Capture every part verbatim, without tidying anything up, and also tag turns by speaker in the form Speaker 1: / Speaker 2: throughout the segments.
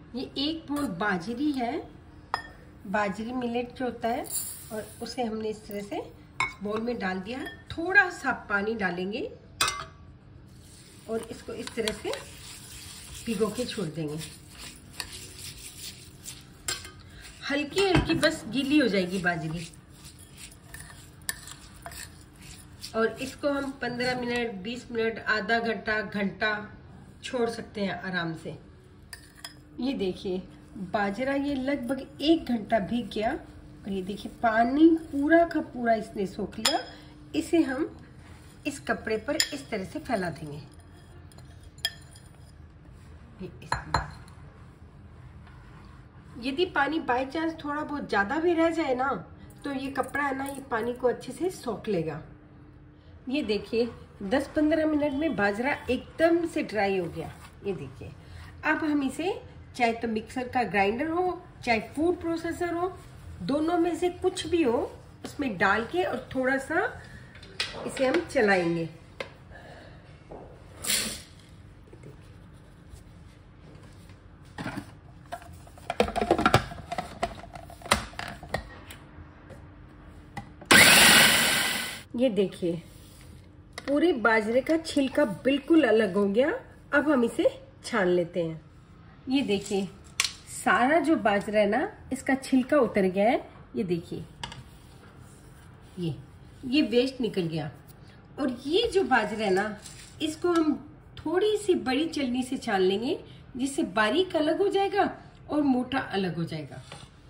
Speaker 1: ये एक पोल बाजरी है, बाजरी मिलेट जो होता है, और उसे हमने इस तरह से बोल में डाल दिया। थोड़ा सा पानी डालेंगे और इसको इस तरह से भिगो के छोड़ देंगे। हल्की हल्की बस गीली हो जाएगी बाजरी, और इसको हम पंद्रह मिनट, बीस मिनट, आधा घंटा, घंटा छोड़ सकते हैं आराम से। ये देखिए बाजरा ये लगभग एक घंटा भीग गया, और ये देखिए पानी पूरा का पूरा इसने सोख लिया। इसे हम इस कपड़े पर इस तरह से फैला देंगे। ये इस यदि पानी बाय चांस थोड़ा बहुत ज्यादा भी रह जाए ना, तो ये कपड़ा है ना, ये पानी को अच्छे से सोख लेगा। ये देखिए दस पंद्रह मिनट में बाजरा एकदम से ड्राई हो गया। ये देखिए अब हम इसे, चाहे तो मिक्सर का ग्राइंडर हो, चाहे फूड प्रोसेसर हो, दोनों में से कुछ भी हो, उसमें डाल के और थोड़ा सा इसे हम चलाएंगे। ये देखिए पूरे बाजरे का छिलका बिल्कुल अलग हो गया। अब हम इसे छान लेते हैं। ये देखिए सारा जो बाजरा है ना, इसका छिलका उतर गया है। ये देखिए ये ये वेस्ट निकल गया। और ये जो बाजरा है ना, इसको हम थोड़ी सी बड़ी चलनी से छान लेंगे, जिससे बारीक अलग हो जाएगा और मोटा अलग हो जाएगा।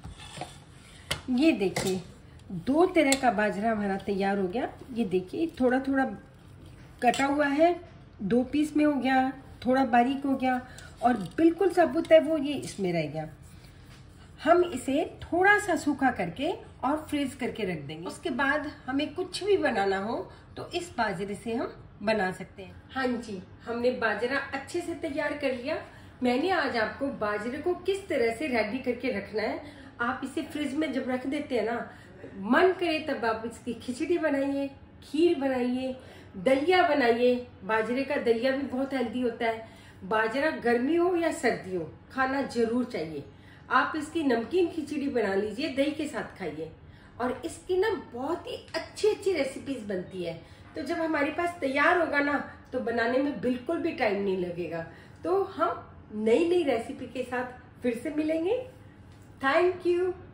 Speaker 1: ये देखिए दो तरह का बाजरा हमारा तैयार हो गया। ये देखिए थोड़ा थोड़ा कटा हुआ है, दो पीस में हो गया, थोड़ा बारीक हो गया, और बिल्कुल साबुत है वो ये इसमें रह गया। हम इसे थोड़ा सा सूखा करके और फ्रीज करके रख देंगे। उसके बाद हमें कुछ भी बनाना हो तो इस बाजरे से हम बना सकते हैं। हाँ जी, हमने बाजरा अच्छे से तैयार कर लिया। मैंने आज आपको बाजरे को किस तरह से रेडी करके रखना है। आप इसे फ्रिज में जब रख देते हैं ना, मन करे तब आप इसकी खिचड़ी बनाइए, खीर बनाइए, दलिया बनाइए। बाजरे का दलिया भी बहुत हेल्दी होता है। बाजरा गर्मी हो या सर्दी हो, खाना जरूर चाहिए। आप इसकी नमकीन खिचड़ी बना लीजिए, दही के साथ खाइए। और इसकी ना बहुत ही अच्छी अच्छी रेसिपीज बनती है। तो जब हमारे पास तैयार होगा ना, तो बनाने में बिल्कुल भी टाइम नहीं लगेगा। तो हम नई नई रेसिपी के साथ फिर से मिलेंगे। Thank you.